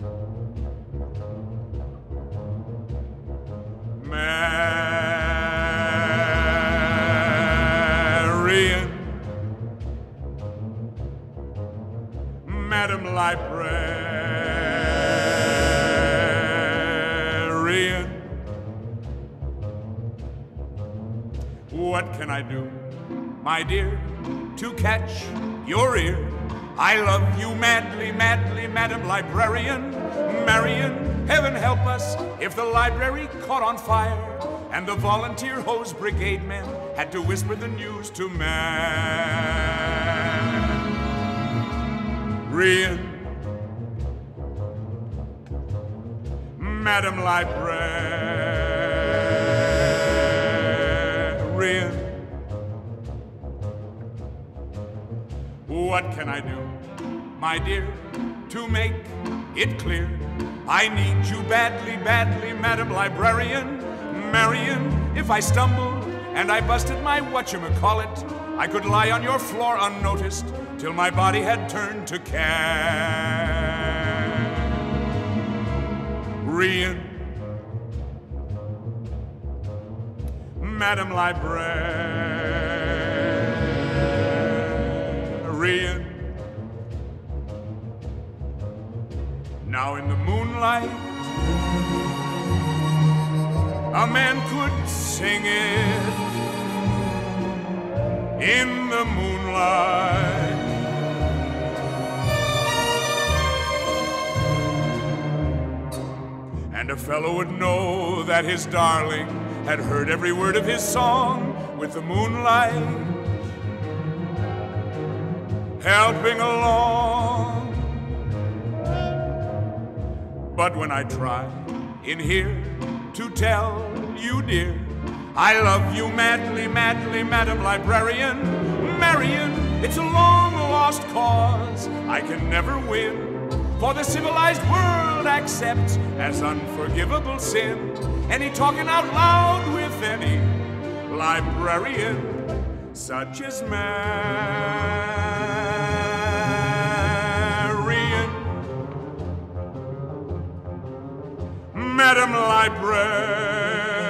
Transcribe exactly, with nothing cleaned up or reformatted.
Marian, Madam Librarian, what can I do, my dear, to catch your ear? I love you madly, madly, Madam Librarian. Marian, heaven help us if the library caught on fire and the volunteer hose brigade men had to whisper the news to Marian. Madam Librarian, what can I do, my dear, to make it clear? I need you badly, badly, Madam Librarian. Marian, if I stumbled and I busted my whatchamacallit, I could lie on your floor unnoticed till my body had turned to carrion. Madam Librarian, now in the moonlight, a man could sing it. In the moonlight, and a fellow would know that his darling had heard every word of his song with the moonlight helping along. But when I try in here to tell you, dear, I love you madly, madly, Madam Librarian. Marian, it's a long lost cause I can never win, for the civilized world accepts as unforgivable sin any talking out loud with any librarian such as Marian. Madam Librarian.